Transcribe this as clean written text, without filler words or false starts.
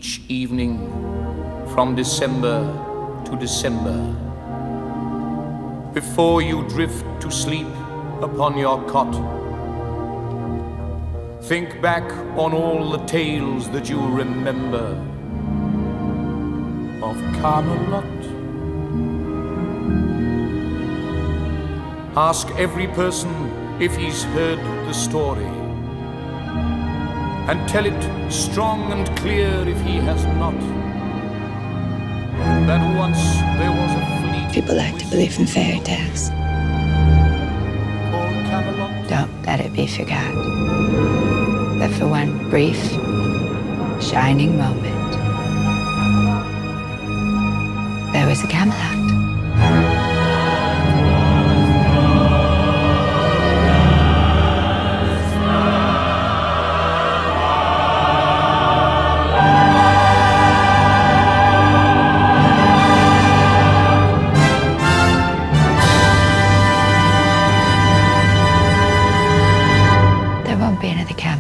each evening from December to December. Before you drift to sleep upon your cot, think back on all the tales that you remember of Camelot. Ask every person if he's heard the story, and tell it strong and clear if he has not, that once there was a fleet. People like to believe in fairy tales. Called Camelot. Don't let it be forgot that for one brief, shining moment, there was a Camelot. There won't be another Camelot.